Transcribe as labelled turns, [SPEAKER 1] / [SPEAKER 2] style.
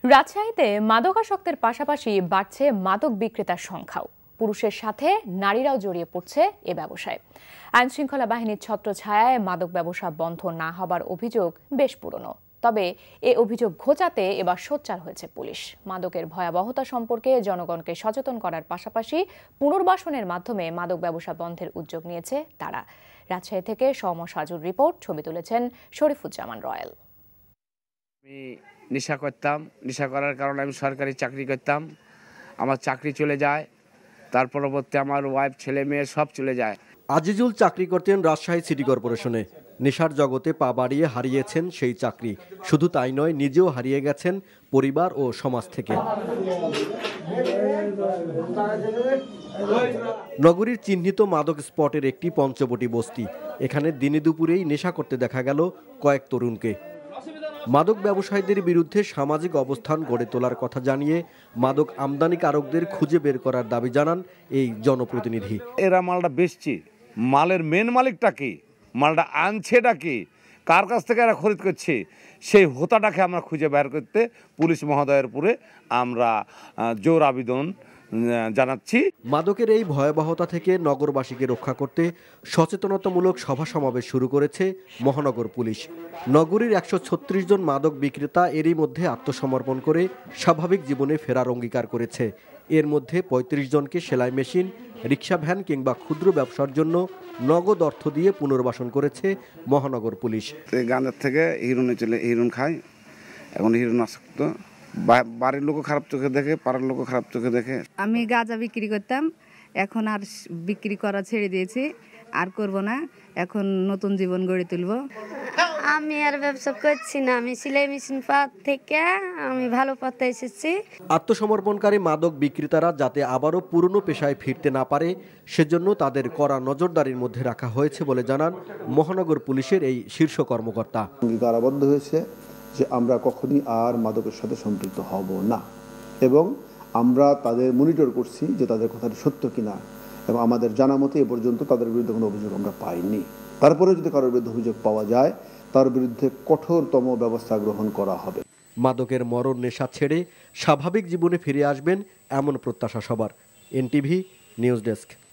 [SPEAKER 1] রাজশাহীতে মাদকাসক্তের পাশাপাশি বাড়ছে মাদক বিক্রেতার সংখ্যাও। পুরুষের সাথে নারীরাও জড়িয়ে পড়ছে এ ব্যবসায়। আইনশৃঙ্খলা বাহিনীর ছত্রছায়ায় মাদক ব্যবসা বন্ধ না হবার অভিযোগ বেশ পুরনো। তবে এ অভিযোগ ঘোচাতে এবার সোচ্চার হয়েছে পুলিশ। মাদকের ভয়াবহতা সম্পর্কে জনগণকে সচেতন করার পাশাপাশি পুনর্বাসনের মাধ্যমে মাদক ব্যবসা বন্ধের উদ্যোগ নিয়েছে তারা। রাজশাহী থেকে সৌম্য সাজুর রিপোর্ট, ছবি তুলেছেন শরীফুজ্জামান রয়েল।
[SPEAKER 2] আমি নেশা করতাম, নেশা করার কারণে আমি সরকারি চাকরি করতাম, আমার চাকরি চলে যায়, তার পরবর্তী আমার ওয়াইফ, ছেলে মেয়ে সব চলে যায়।
[SPEAKER 3] আজিজুল চাকরি করতেন রাজশাহী সিটি কর্পোরেশনে। নেশার জগতে পা বাড়িয়ে হারিয়েছেন সেই চাকরি। শুধু তাই নয়, নিজেও হারিয়ে গেছেন পরিবার ও সমাজ থেকে। নগরীর চিহ্নিত মাদক স্পটের একটি পঞ্চবটি বস্তি। এখানে দিনে দুপুরেই নেশা করতে দেখা গেল কয়েক তরুণকে। মাদক ব্যবসায়ীদের বিরুদ্ধে সামাজিক অবস্থান গড়ে তোলার কথা জানিয়ে মাদক আমদানিকারকদের খুঁজে বের করার দাবি জানান এই জনপ্রতিনিধি।
[SPEAKER 2] এরা মালটা বেচছে, মালের মেন মালিকটা কি, মালটা আনছেটা কি, কার কাছ থেকে এরা খরিদ করছে, সেই হোতাটাকে আমরা খুঁজে বের করতে পুলিশ মহোদয়ের উপরে আমরা জোর আবেদন জানাচ্ছি।
[SPEAKER 3] মাদকের এই ভয়াবহতা থেকে নগরবাসীকে রক্ষা করতে সচেতনতামূলক সভা সমাবেশ শুরু করেছে মহানগর পুলিশ। নগরীর 136 জন মাদক বিক্রেতা এরই মধ্যে আত্মসমর্পণ করে স্বাভাবিক জীবনে ফেরার অঙ্গীকার করেছে। এর মধ্যে 35 জনকে সেলাই মেশিন, রিক্সা ভ্যান কিংবা ক্ষুদ্র ব্যবসার জন্য নগদ অর্থ দিয়ে পুনর্বাসন করেছে মহানগর পুলিশ।
[SPEAKER 2] গানের থেকে হিরোইন খায়, এখন হিরোইন আসক্ত, বাড়ির লোকও খারাপ চোখে দেখে, পাড়ার লোকও খারাপ চোখে দেখে।
[SPEAKER 4] আমি গাঁজা বিক্রি করতাম, এখন আর বিক্রি করা ছেড়ে দিয়েছি, আর করব না। এখন নতুন জীবন গড়ে তুলব।
[SPEAKER 5] আমি আর ব্যবসা করছি না, আমি সেলাই মেশিন পাত থেকে আমি ভালো পথে এসেছি।
[SPEAKER 3] আত্মসমর্পণকারী মাদক বিক্রেতারা যাতে আবারও পুরনো পেশায় ফিরতে না পারে, সেজন্য তাদের কড়া নজরদারির মধ্যে রাখা হয়েছে বলে জানান মহানগর পুলিশের এই শীর্ষ কর্মকর্তা।
[SPEAKER 6] কারাবদ্ধ হয়েছে যে আমরা কখনই আর মাদকের সাথে সম্পৃক্ত হব না, এবং আমরা তাদের মনিটর করছি যে তাদের কথাটি সত্য কিনা, এবং আমাদের জানা মতে এ পর্যন্ত তাদের বিরুদ্ধে কোনো অভিযোগ আমরা পাইনি। তারপরে যদি কারোর বিরুদ্ধে অভিযোগ পাওয়া যায়, তার বিরুদ্ধে কঠোরতম ব্যবস্থা গ্রহণ করা হবে।
[SPEAKER 3] মাদকের মরণ নেশা ছেড়ে স্বাভাবিক জীবনে ফিরে আসবেন এমন প্রত্যাশা সবার। NTV news desk.